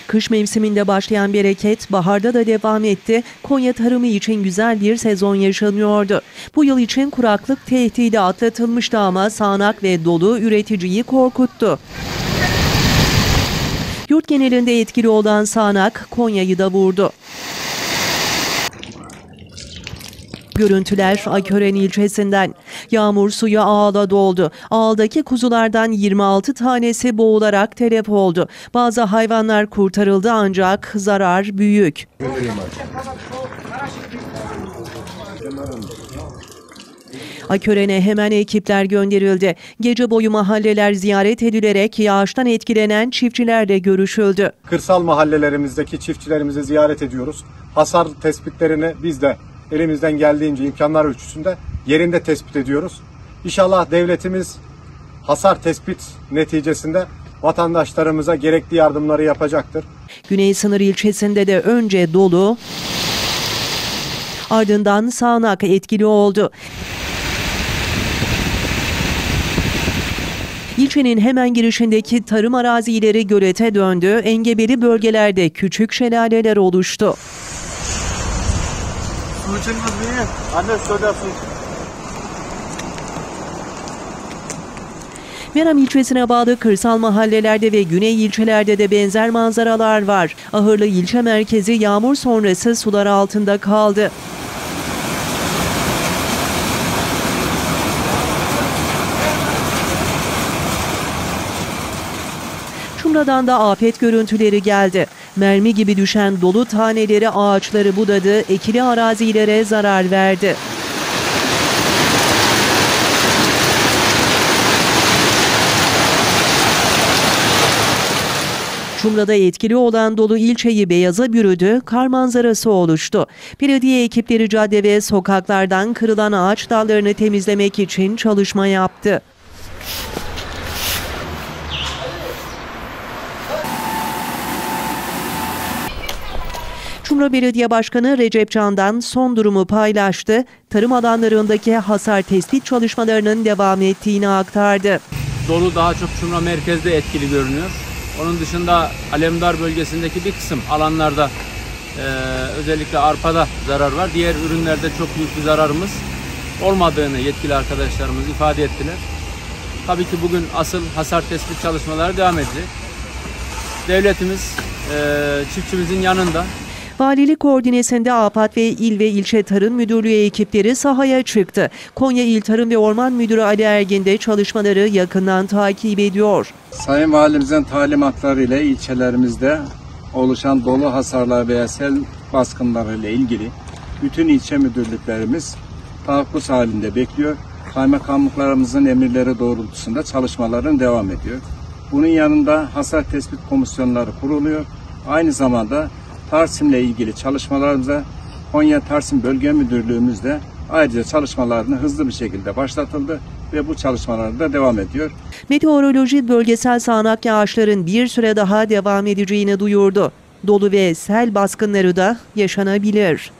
Kış mevsiminde başlayan bereket baharda da devam etti. Konya tarımı için güzel bir sezon yaşanıyordu. Bu yıl için kuraklık tehdidi atlatılmıştı ama sağanak ve dolu üreticiyi korkuttu. Yurt genelinde etkili olan sağanak Konya'yı da vurdu. Görüntüler Akören ilçesinden. Yağmur suyu ağla doldu. Ağaldaki kuzulardan 26 tanesi boğularak telef oldu. Bazı hayvanlar kurtarıldı ancak zarar büyük. Akören'e hemen ekipler gönderildi. Gece boyu mahalleler ziyaret edilerek yağıştan etkilenen çiftçilerle görüşüldü. Kırsal mahallelerimizdeki çiftçilerimizi ziyaret ediyoruz. Hasar tespitlerini biz de elimizden geldiğince imkanlar ölçüsünde yerinde tespit ediyoruz. İnşallah devletimiz hasar tespit neticesinde vatandaşlarımıza gerekli yardımları yapacaktır. Güney Sınır ilçesinde de önce dolu, ardından sağanak etkili oldu. İlçenin hemen girişindeki tarım arazileri gölete döndü. Engebeli bölgelerde küçük şelaleler oluştu. Su için kız niye? Anne söylersin. Meram ilçesine bağlı kırsal mahallelerde ve güney ilçelerde de benzer manzaralar var. Ahırlı ilçe merkezi yağmur sonrası sular altında kaldı. Çumra'dan da afet görüntüleri geldi. Mermi gibi düşen dolu taneleri ağaçları budadı, ekili arazilere zarar verdi. Çumra'da etkili olan dolu ilçeyi beyaza bürüdü, kar manzarası oluştu. Belediye ekipleri cadde ve sokaklardan kırılan ağaç dallarını temizlemek için çalışma yaptı. Çumra Belediye Başkanı Recep Can'dan son durumu paylaştı. Tarım alanlarındaki hasar tespit çalışmalarının devam ettiğini aktardı. Dolu daha çok Çumra merkezde etkili görünüyor. Onun dışında Alemdar bölgesindeki bir kısım alanlarda özellikle arpada zarar var. Diğer ürünlerde çok büyük bir zararımız olmadığını yetkili arkadaşlarımız ifade ettiler. Tabii ki bugün asıl hasar tespit çalışmaları devam edecek. Devletimiz çiftçimizin yanında. Valilik koordinesinde AFAD ve İl ve İlçe Tarım Müdürlüğü ekipleri sahaya çıktı. Konya İl Tarım ve Orman Müdürü Ali Ergin de çalışmaları yakından takip ediyor. Sayın Valimizin talimatları ile ilçelerimizde oluşan dolu hasarlar veya sel baskınları ile ilgili bütün ilçe müdürlüklerimiz tahakkuz halinde bekliyor. Kaymakamlıklarımızın emirleri doğrultusunda çalışmaların devam ediyor. Bunun yanında hasar tespit komisyonları kuruluyor. Aynı zamanda Tarsim'le ilgili çalışmalarımıza Konya Tarsim Bölge Müdürlüğümüzde ayrıca çalışmalarını hızlı bir şekilde başlatıldı ve bu çalışmalar da devam ediyor. Meteoroloji bölgesel sağanak yağışların bir süre daha devam edeceğini duyurdu. Dolu ve sel baskınları da yaşanabilir.